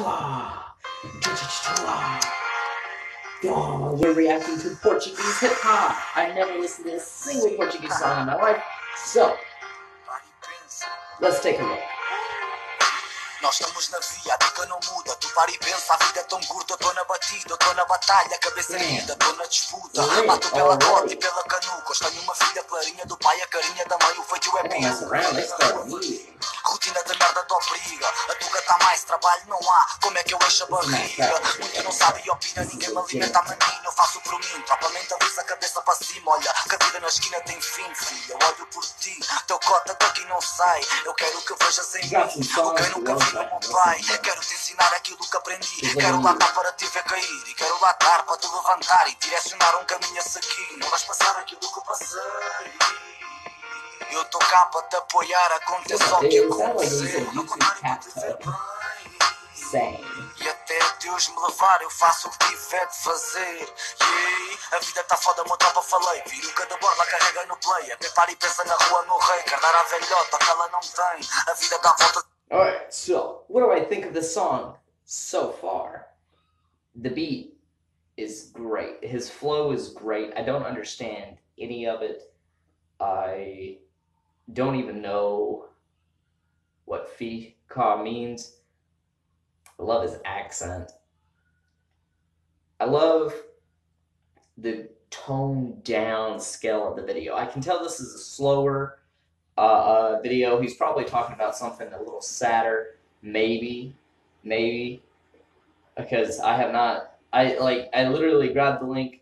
Oh, we're reacting to Portuguese hip hop. I've never listened to a single Portuguese song in my life, so let's take a look. Nós estamos na via, a dica não muda. Tu para e pensa, a vida é tão curta. Eu tô na batida, eu tô na batalha, cabeça erguida, tô na disputa. Mato pela cota e pela canuca. Hoje tenho uma filha clarinha do pai, a carinha da mãe, o feito é pico. Rotina de merda te obriga. A tuga tá mais, trabalho não há. Como é que eu encho a barriga? Muito não sabe e opina, ninguém me alimenta a maninho. Eu faço por mim, tropa mentaliza a cabeça para cima. Olha, que a vida na esquina tem fim, filha. Eu olho por ti, teu cota daqui não sai. Eu quero que vejas em mim o que eu nunca vi no meu pai. Quero te ensinar aquilo que aprendi. Quero lá estar para te ver cair. E quero lá estar para te levantar e direcionar um caminho a seguir. Não vais passar aquilo que eu passei. Eu tô cá para te apoiar, aconteça o que acontecer. No contrário, para te ver bem. E até Deus me levar, eu faço o que tiver de fazer. A vida tá foda, meu tropa falei. Viro cada borda, carrega no play. Prepara e pensa na rua, meu rei. Carnar a velhota, que ela não tem. A vida dá volta. Alright, so what do I think of the song so far? The beat is great. His flow is great. I don't understand any of it. I don't even know what Fika means. I love his accent. I love the toned down scale of the video. I can tell this is a slower video. He's probably talking about something a little sadder, maybe, because I have not. I literally grabbed the link,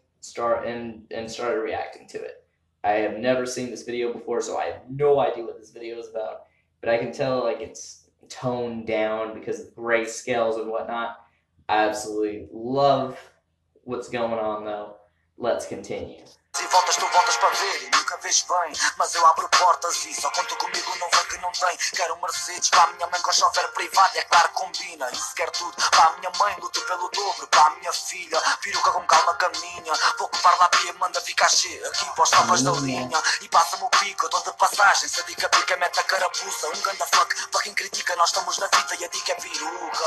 and started reacting to it. I have never seen this video before, so I have no idea what this video is about. But I can tell it's toned down because of grayscales and whatnot. I absolutely love what's going on, though. Let's continue. E voltas, tu voltas para ver e nunca vês bem. Mas eu abro portas e só conta comigo, não vê que não tem. Quero um Mercedes para a minha mãe com chofer privado, é claro que combina. Isso quer tudo para a minha mãe, luto pelo dobro. Para a minha filha, peruca com calma caminha. Vou levar lá pia, manda vir cachê aqui para os tropas da linha. E passa-me o pico, eu dou de passagem. Se a dica pica, mete a carapuça. Um ganda fuck, para quem critica, nós estamos na vida e a dica é peruca.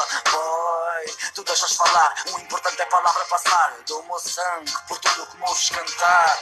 Boy, tu deixas falar, o importante é a palavra passar. Eu dou o meu sangue por tudo que me ouves cantar.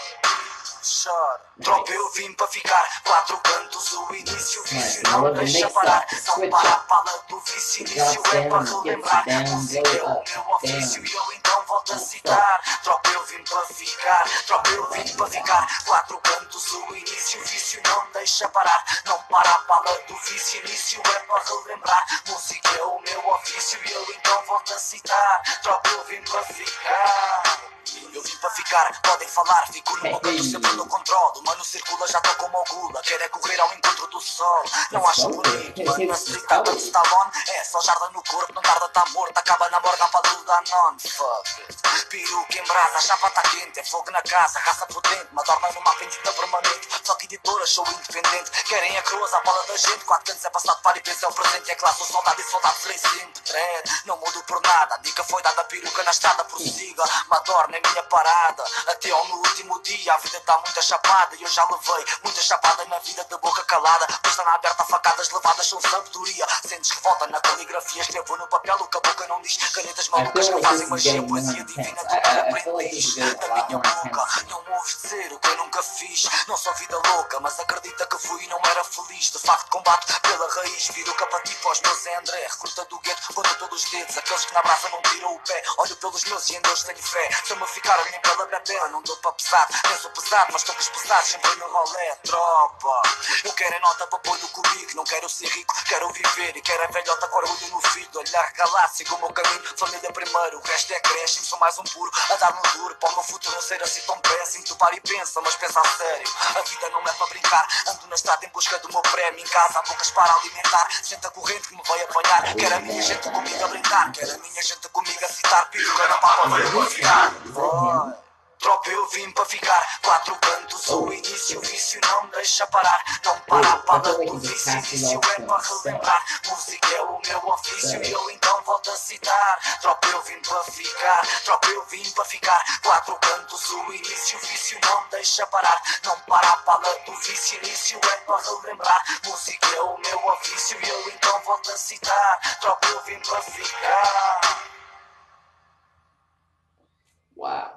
Chora. Tropa, eu vim para ficar. Quatro cantos, o início, o vício não deixa parar. Não para a bala do vício, início é para relembrar. Música é o meu ofício e eu então volto a citar. Tropa, eu vim para ficar. Tropa, eu vim para ficar. Quatro cantos, o início, o vício não deixa parar. Não para a bala do vício, início é para relembrar. Música é o meu ofício e eu então volto a citar. Tropa, eu vim para ficar. Eu vim para ficar, podem falar, fico no meu canto sempre no controle. O mano circula, já tô como o gula, quer é correr ao encontro do sol. Não acho bonito, mano, na street tá todo Stallone. É só jarda no corpo, não tarda tá morto, acaba na morga para do Danone. Fuck it, peruca em brasa, a chapa tá quente, é fogo na casa, raça potente, mas dorme numa pendida permanente. Só que editora, show independente, querem a cruz, a bola da gente. Quatro cantos é passado para e pensa é o presente, é classe, o soldado e soldado serei sempre dread. Não mudo por nada, a dica foi dada, peruca na estrada, prossiga, madorna é minha parada, até ao meu último dia. A vida está muito chapada e eu já levei muita chapada na vida de boca calada. Posta na aberta, facadas levadas são sabedoria. Sentes revolta na caligrafia, escrevo no papel o que a boca não diz. Canetas malucas que fazem magia, poesia divina, tu para aprendiz. Da minha boca não me ouves dizer o que eu nunca fiz. Não sou vida louca, mas acredita que fui e não era feliz. De facto combate pela raiz, viro capa tipo aos meus Zé André. Recruta do gueto, conta todos os dedos, aqueles que na braça não tiram o pé. Olho pelos meus e em Deus tenho fé. Se-me ficar nem pela bebê, não dou para pesar. Nem sou pesado, mas estou com os pesados sempre no rolê. Tropa, eu quero é nota para pôr no currículo. Não quero ser rico, quero viver. E quero a velhota com orgulho no filho. Olhar regalar, sigo o meu caminho, família primeiro. O resto é crescem, sou mais um puro. A dar no duro, para o meu futuro não ser assim tão péssimo. Tu para e pensa, mas pensa a sério. A vida não é para brincar. Ando na estrada em busca do meu prémio. Em casa há bocas para alimentar. Senta a corrente que me vai apanhar. Quero a minha gente comigo a brincar. Quero a minha gente comigo a citar. Piruca na papa, vai ficar. Tropa, eu vim para ficar. Quatro cantos, o início, o vício não deixa parar. Não para a bala do vício, início é para relembrar. Música é o meu ofício e eu então volto a citar. Tropa, eu vim para ficar. Tropa, eu vim para ficar. Quatro cantos, o início, o vício não deixa parar. Não para a bala do vício, início é para relembrar. Música é o meu ofício e eu então volto a citar. Tropa, eu vim para ficar. Wow.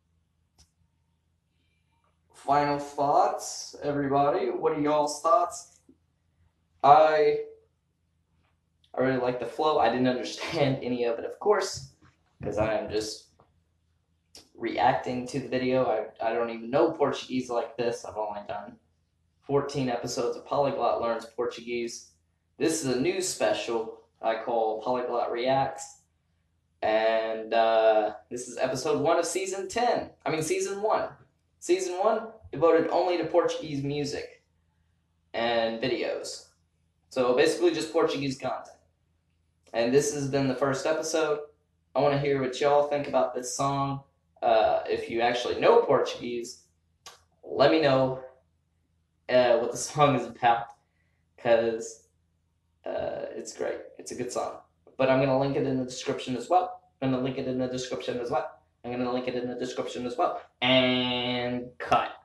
Final thoughts, everybody. What are y'all's thoughts? I really like the flow. I didn't understand any of it, of course, because I am just reacting to the video. I don't even know Portuguese like this. I've only done 14 episodes of Polyglot Learns Portuguese. This is a new special I call Polyglot Reacts. And this is episode 1 of season 10. I mean, season 1. Season 1 devoted only to Portuguese music and videos. So basically just Portuguese content. And this has been the first episode. I want to hear what y'all think about this song. If you actually know Portuguese, let me know what the song is about, because it's great. It's a good song. But I'm going to link it in the description as well. I'm going to link it in the description as well. I'm going to link it in the description as well. And cut.